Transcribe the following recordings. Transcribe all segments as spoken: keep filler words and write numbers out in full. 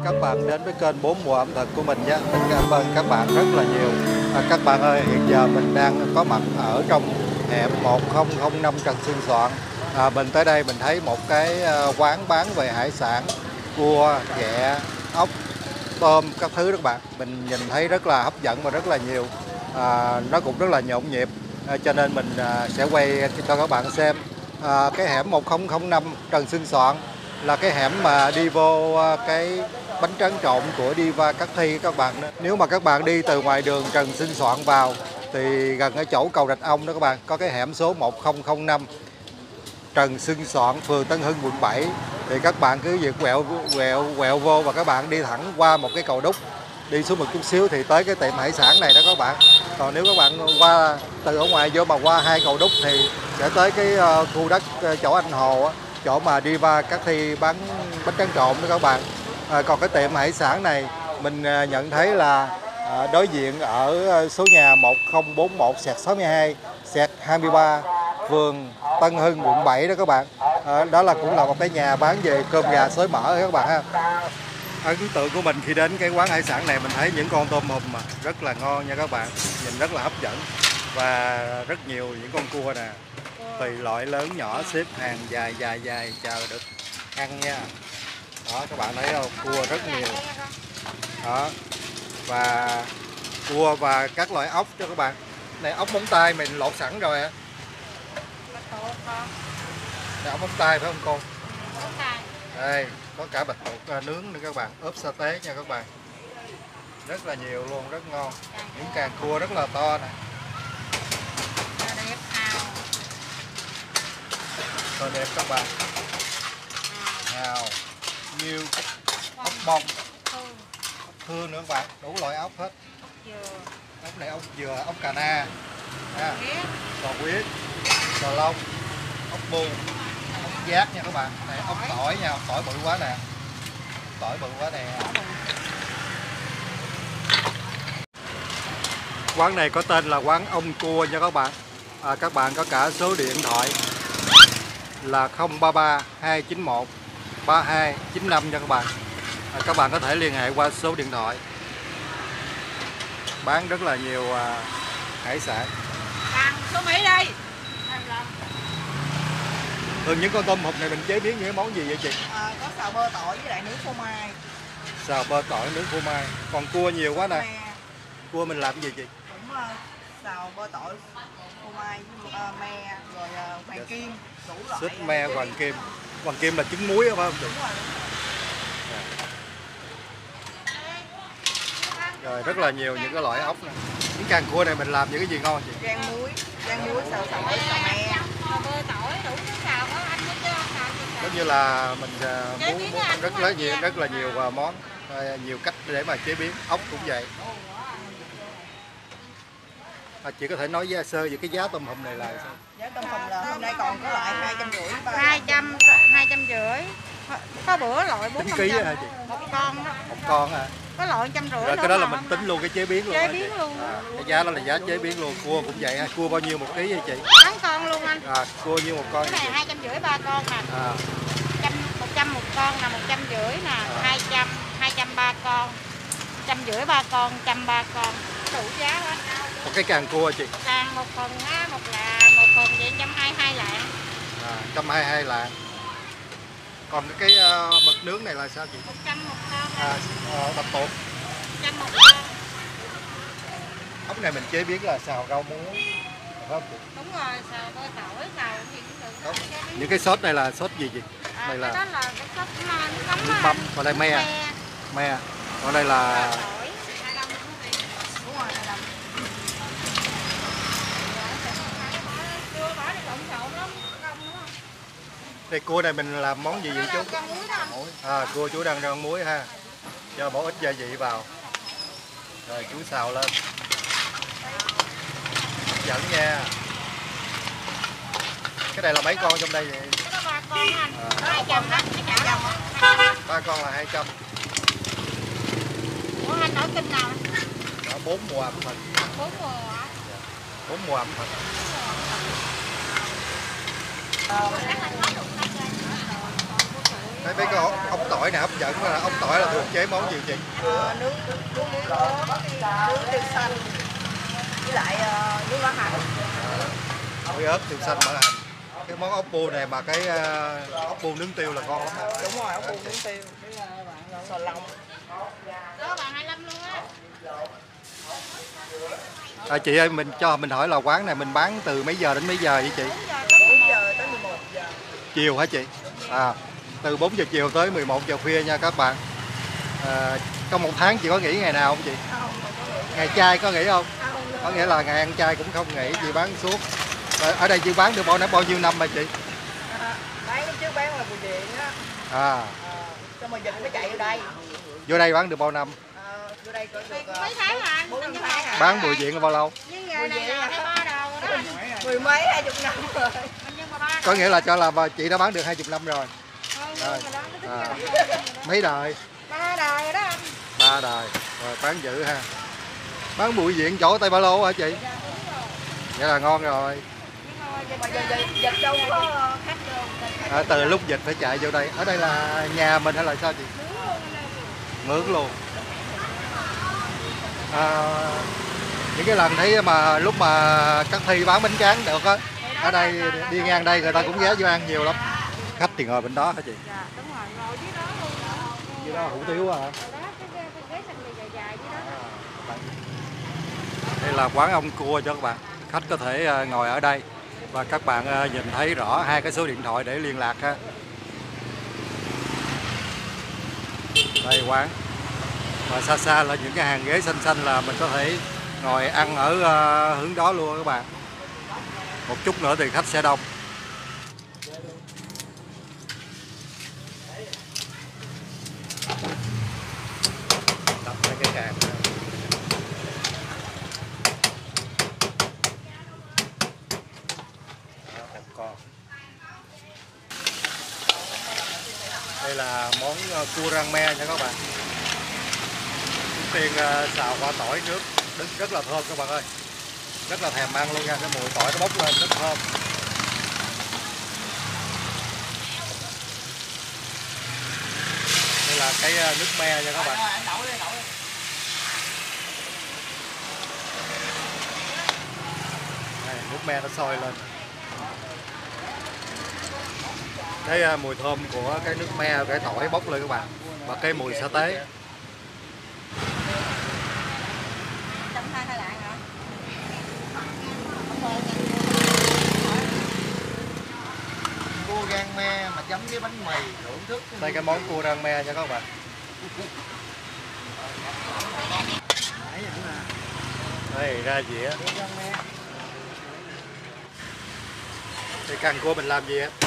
các bạn đến với kênh Bốn Mùa ẩm thực của mình nhé. Mình cảm ơn các bạn rất là nhiều. À, các bạn ơi, hiện giờ mình đang có mặt ở trong hẻm một không không năm Trần Xuân Soạn. À, mình tới đây mình thấy một cái quán bán về hải sản, cua, ghẹ, ốc, tôm các thứ đó các bạn. Mình nhìn thấy rất là hấp dẫn và rất là nhiều. À, nó cũng rất là nhộn nhịp. À, cho nên mình à, sẽ quay cho các bạn xem. À, cái hẻm một không không năm Trần Xuân Soạn là cái hẻm mà đi vô cái bánh tráng trộn của Diva Cát Thi các bạn. Nếu mà các bạn đi từ ngoài đường Trần Xuân Soạn vào thì gần ở chỗ cầu Rạch Ông đó các bạn, có cái hẻm số một không không năm Trần Xuân Soạn, phường Tân Hưng, quận bảy. Thì các bạn cứ việc quẹo quẹo quẹo vô và các bạn đi thẳng qua một cái cầu đúc, đi xuống một chút xíu thì tới cái tiệm hải sản này đó các bạn. Còn nếu các bạn qua từ ở ngoài vô mà qua hai cầu đúc thì sẽ tới cái khu đất chỗ anh Hồ, chỗ mà Diva Cát Thi bán bánh tráng trộn đó các bạn. À, còn cái tiệm hải sản này mình nhận thấy là à, đối diện ở số nhà một không bốn mốt sáu hai hai ba, phường Tân Hưng, quận bảy đó các bạn. À, đó là cũng là một cái nhà bán về cơm gà xối mỡ các bạn ha. Ấn tượng của mình khi đến cái quán hải sản này, mình thấy những con tôm hùm mà rất là ngon nha các bạn, nhìn rất là hấp dẫn, và rất nhiều những con cua nè, tùy loại lớn nhỏ xếp hàng dài dài dài chờ được ăn nha. Đó các bạn thấy không, cua rất nhiều đó, và cua và các loại ốc cho các bạn. Này ốc móng tay mình lột sẵn rồi á. Này ốc móng tay phải không cô? Đây có cả bạch tuộc nướng nữa các bạn, ốp sa tế nha các bạn, rất là nhiều luôn, rất ngon. Những càng cua rất là to nè, to đẹp các bạn. Hào, nhiêu, ốc bông, ốc thương nữa các bạn, đủ loại ốc hết. Ốc này ốc dừa, ốc cà na, sò huyết, sò lông, ốc bu, ốc giác nha các bạn. Này ốc tỏi nha, ốc tỏi bự quá nè, tỏi bự quá nè. Quán này có tên là quán Ông Cua nha các bạn. À, các bạn có cả số điện thoại là không ba ba hai chín một ba hai chín năm nha các bạn. À, các bạn có thể liên hệ qua số điện thoại. Bán rất là nhiều à, hải sản. Số mấy đây? Thường những con tôm hùm này mình chế biến những món gì vậy chị? À, có xào bơ tỏi với lại nướng phô mai. Xào bơ tỏi nướng phô mai. Còn cua nhiều quá nè. Me. Cua mình làm gì chị? Cũng uh, xào bơ tỏi phô mai với uh, me rồi uh, hoàng kim, đủ loại. Xích me hoàng kim. Hoàng kim là trứng muối phải không chị? Đúng rồi. Rồi rất là nhiều những cái loại ốc này. Những càng cua này mình làm những cái gì ngon chị? Rang muối, rang muối xào tỏi, xào me. Bơ tỏi đủ thứ xào đó anh mới cho xào. Giống như là mình muốn, muốn rất là nhiều rất là nhiều món, nhiều cách để mà chế biến. Ốc cũng vậy. À, chị có thể nói giá sơ về cái giá tôm hùm này là sao? Giá tôm hùm là hôm nay còn có loại hai trăm rưỡi, hai trăm, hai trăm rưỡi. Có bữa loại bốn ký hả chị? Một con đó. Một con hả? Có loại trăm rưỡi. Rồi cái đó là mình tính luôn cái chế biến luôn. Chế biến luôn. À, cái giá đó là giá chế biến luôn. Cua cũng vậy ha. Cua bao nhiêu một ký vậy chị? Bán con luôn anh. À, cua nhiêu một con? Cái này hai trăm rưỡi ba con nè. À. một trăm một con là một trăm rưỡi nè, À. hai trăm, hai trăm ba con, trăm rưỡi ba con, trăm ba con, đủ giá hết. Một cái càng cua chị? Càng một phần á, một là một phần vậy trăm hai hai lạng. À, trăm hai hai lạng. Còn cái, cái uh, mực nướng này là sao chị? Một trăm một con. À, uh, bạch tuộc. Trăm một con. Ốc này mình chế biến là xào rau muống, phải không chị? Đúng rồi, xào bơ tỏi, xào gì cũng được. Đúng. Những cái sốt này là sốt gì chị? À, đây là cái đó là cái sốt nước mắm. Nước mắm, còn đây me. Me. Me. Còn đây là Tỏi. đúng rồi, hai đây cua này mình làm món gì vậy chú? À, cua chú đang rang muối ha. Cho bỏ ít gia vị vào. Rồi chú xào lên. Hấp dẫn nha. Cái này là mấy con trong đây vậy? Cái đó ba con anh. À. hai trăm đó, hai trăm. Ba con là hai trăm. Ủa anh nói kênh nào? Đó, bốn mùa ẩm thực. Bốn mùa hả? Bốn mùa ẩm thực. Thấy mấy cái ống tỏi này hấp dẫn là ống tỏi là thường chế món gì chị? Ờ, nướng nướng nướng ớt, nướng tiêu xanh với lại uh, nướng lá hành. Muối ớt, tiêu xanh, mỡ hành. Cái món ốc bu này mà cái uh, ốc bu nướng tiêu là ngon lắm. Đúng rồi, ốc bu nướng tiêu. Sò lòng. Đó bạn hai mươi lăm luôn á. À, chị ơi, mình cho mình hỏi là quán này mình bán từ mấy giờ đến mấy giờ vậy chị? bốn giờ tới mười một giờ. Chiều hả chị? À, từ bốn giờ chiều tới mười một giờ khuya nha các bạn. À, trong một tháng chị có nghỉ ngày nào không chị? Không, không có nghỉ. Ngày chay có nghỉ không? Không, Có nghĩa là ngày ăn chay cũng không nghỉ, chị bán suốt. Ở đây chị bán được bao bao nhiêu năm rồi chị? à, bán trước bán là Bùi Điện á. À, À, xong rồi dịch mới chạy vô đây. vô đây bán được bao năm? À, vô đây có được Mấy tháng hả anh? bốn năm tháng à. Bán Bùi Viện là bao lâu? Với nghề này là hai ba đầu rồi đó. Mười mấy hai chục năm rồi. Nhưng mà ba Có nghĩa là cho là chị đã bán được hai mươi năm rồi. Rồi. À, mấy đời? ba đời rồi đó anh. Ba đời. Rồi bán dữ ha. Bán Bùi Viện chỗ Tây Ba Lô hả chị? Vậy là ngon rồi. Mà giờ dịch, dịch đâu có khách đâu. À, từ lúc dịch phải chạy vô đây. Ở đây là nhà mình hay là sao chị? Mướn luôn. À, những cái lần thấy mà lúc mà các Thi bán bánh tráng được á, ở đây đi ngang đây người ta cũng ghé vô ăn nhiều lắm. Khách thì ngồi bên đó hả chị? Dạ, đúng rồi, ngồi dưới đó luôn. Dưới đó hủ tiếu à? Đó, cái ghế cái ghế xanh dài dài dưới đó. Đây là quán ông cua cho các bạn. Khách có thể ngồi ở đây và các bạn nhìn thấy rõ hai cái số điện thoại để liên lạc ha. Đây quán. Và xa xa là những cái hàng ghế xanh xanh là mình có thể ngồi ăn ở uh, hướng đó luôn các bạn. Một chút nữa thì khách sẽ đông. Đập lên cái càng. Con. Đây là món cua rang me nha các bạn. Tiên uh, xào qua tỏi nước rất, rất là thơm các bạn ơi, rất là thèm ăn luôn nha, cái mùi tỏi nó bốc lên rất thơm. Đây là cái uh, nước me nha các bạn. Đây, nước me nó sôi lên. Cái uh, mùi thơm của cái nước me, cái tỏi bốc lên các bạn, và cái mùi sa tế. Cua rang me mà chấm với bánh mì thưởng thức. Đây cái món cua rang me nha các bạn. Đây ra dĩa. Đây càng cua mình làm gì á?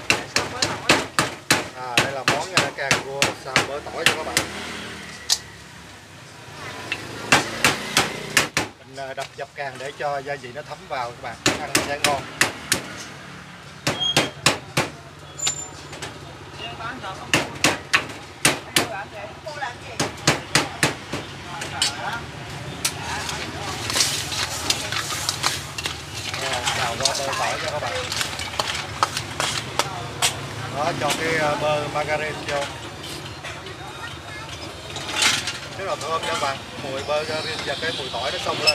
À, đây là món càng cua xào bơ tỏi cho các bạn. Mình đập dập càng để cho gia vị nó thấm vào các bạn, ăn nó sẽ ngon. Xào qua bơ tỏi cho các bạn. Đó, cho cái bơ margarine vô. Rất là thơm các bạn, mùi bơ margarine và cái mùi tỏi nó xông lên.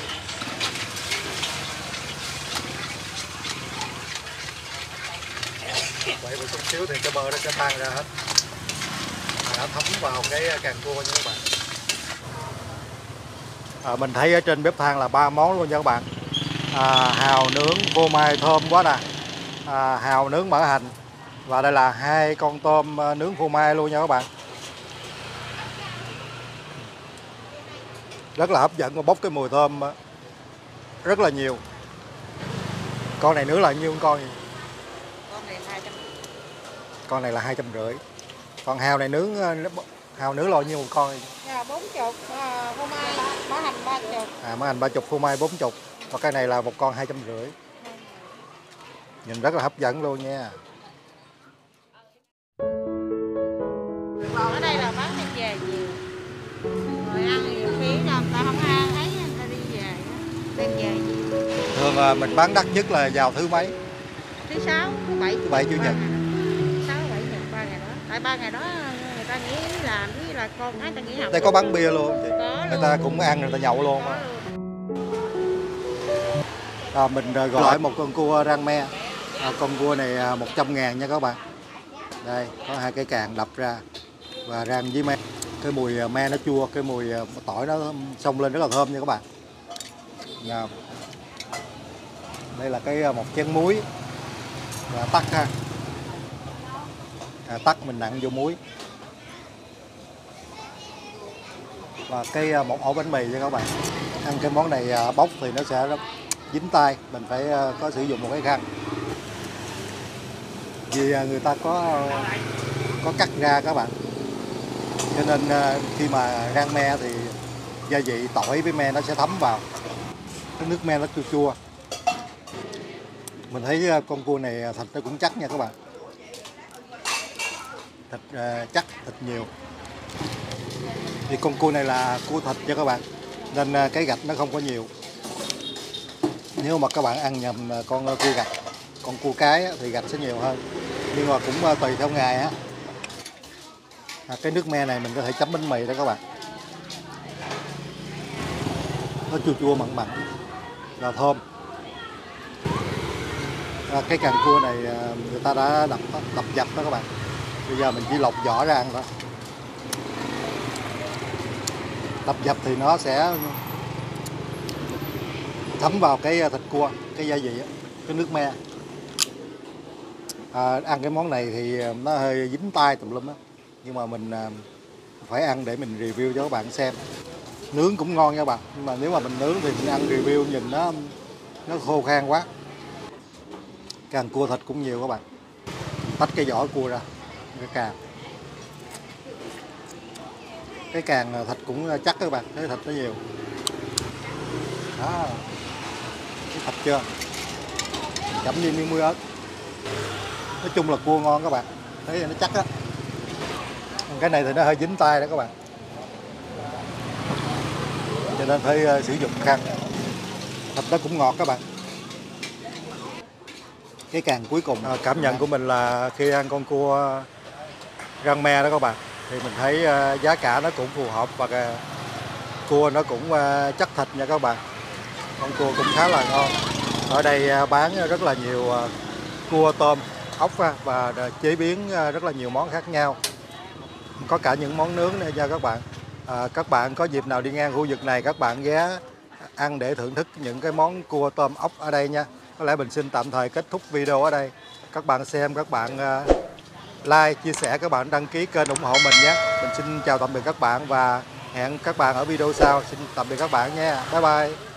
Vậy một chút xíu thì cái bơ nó sẽ tan ra hết, đã thấm vào cái càng cua nha các bạn. À, mình thấy ở trên bếp than là ba món luôn nha các bạn. À, hàu nướng phô mai thơm quá nè, à, hàu nướng mỡ hành, và đây là hai con tôm nướng phô mai luôn nha các bạn. Rất là hấp dẫn và bốc cái mùi thơm rất là nhiều. Con này nướng là nhiêu con gì? Con này hai trăm. Con này là hai trăm rưỡi. Còn hàu này nướng, hàu nướng là nhiêu một con này? Dạ bốn chục, phô mai mỡ hành ba chục. À, mỡ hành ba chục, phô mai bốn chục. Và cái này là một con hai trăm rưỡi. Nhìn rất là hấp dẫn luôn nha. Ở đây là bán đem về nhiều. Rồi ăn nhiều khi là người ta không ăn thấy người ta đi về đem về nhiều. Thường mình bán đắt nhất là vào thứ mấy? Thứ sáu, thứ bảy, Thứ bảy, chủ nhật. sáu bảy nhật ba ngày đó. Tại tại ba ngày đó người ta nghỉ làm với là con cái ta nghỉ học. Đây có bán bia luôn chị. Có Người luôn. ta cũng ăn, người ta nhậu luôn Có á. luôn. À, mình gọi lại một con cua rang me. À, con cua này một trăm ngàn nha các bạn. Đây, có hai cái càng đập ra và rang với me. Cái mùi me nó chua, cái mùi tỏi nó xông lên rất là thơm nha các bạn. Nào. Đây là cái một chén muối và tắc ha. À, tắc mình nặn vô muối. Và cái một ổ bánh mì nha các bạn. Ăn cái món này bóc thì nó sẽ rất dính tay, mình phải có sử dụng một cái khăn. Vì người ta có có cắt ra các bạn. Cho nên khi mà rang me thì gia vị tỏi với me nó sẽ thấm vào. Cái nước me nó chua chua. Mình thấy con cua này thịt nó cũng chắc nha các bạn. Thịt uh, chắc, thịt nhiều. Thì con cua này là cua thịt nha các bạn. Nên uh, cái gạch nó không có nhiều. Nếu mà các bạn ăn nhầm con cua gạch, con cua cái á, thì gạch sẽ nhiều hơn. Nhưng mà cũng uh, tùy theo ngày á. À, cái nước me này mình có thể chấm bánh mì đó các bạn. Nó chua chua mặn mặn và thơm. À, cái càng cua này người ta đã đập đập dập đó các bạn. Bây giờ mình chỉ lọc vỏ ra ăn thôi. Đập dập thì nó sẽ thấm vào cái thịt cua, cái gia vị, cái nước me. À, ăn cái món này thì nó hơi dính tay tùm lum á. Nhưng mà mình phải ăn để mình review cho các bạn xem. Nướng cũng ngon nha các bạn. Nhưng mà nếu mà mình nướng thì mình ăn review nhìn nó nó khô khan quá. Càng cua thịt cũng nhiều các bạn. Tách cái vỏ cua ra, cái càng. Cái càng thịt cũng chắc các bạn, cái thịt nó nhiều. Đó. Cái thịt chưa? Chấm với miếng muối ớt. Nói chung là cua ngon các bạn. Thấy nó chắc á. Cái này thì nó hơi dính tay đó các bạn. Cho nên phải sử dụng khăn. Thịt nó cũng ngọt các bạn. Cái càng cuối cùng, à, cảm nhận của mình là khi ăn con cua rang me đó các bạn, thì mình thấy uh, giá cả nó cũng phù hợp và uh, cua nó cũng uh, chắc thịt nha các bạn. Con cua cũng khá là ngon. Ở đây uh, bán rất là nhiều uh, cua, tôm, ốc uh, và uh, chế biến uh, rất là nhiều món khác nhau. Có cả những món nướng này nha các bạn. À, các bạn có dịp nào đi ngang khu vực này, các bạn ghé ăn để thưởng thức những cái món cua, tôm, ốc ở đây nha. Có lẽ mình xin tạm thời kết thúc video ở đây. Các bạn xem, các bạn like, chia sẻ, các bạn đăng ký kênh ủng hộ mình nhé. Mình xin chào tạm biệt các bạn và hẹn các bạn ở video sau. Xin tạm biệt các bạn nha. Bye bye.